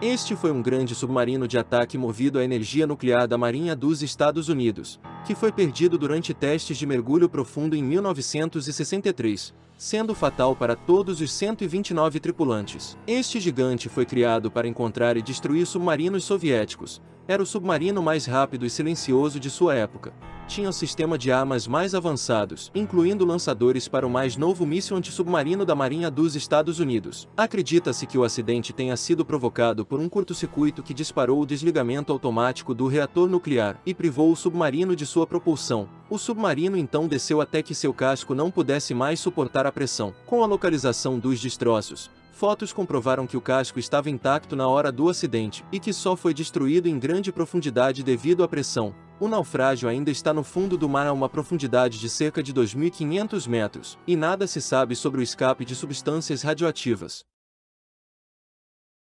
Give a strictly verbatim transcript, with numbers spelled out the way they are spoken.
Este foi um grande submarino de ataque movido à energia nuclear da Marinha dos Estados Unidos, que foi perdido durante testes de mergulho profundo em mil novecentos e sessenta e três, sendo fatal para todos os cento e vinte e nove tripulantes. Este gigante foi criado para encontrar e destruir submarinos soviéticos. Era o submarino mais rápido e silencioso de sua época. Tinha o sistema de armas mais avançados, incluindo lançadores para o mais novo míssil antissubmarino da Marinha dos Estados Unidos. Acredita-se que o acidente tenha sido provocado por um curto-circuito que disparou o desligamento automático do reator nuclear e privou o submarino de sua propulsão. O submarino então desceu até que seu casco não pudesse mais suportar a pressão. Com a localização dos destroços, fotos comprovaram que o casco estava intacto na hora do acidente e que só foi destruído em grande profundidade devido à pressão. O naufrágio ainda está no fundo do mar a uma profundidade de cerca de dois mil e quinhentos metros, e nada se sabe sobre o escape de substâncias radioativas.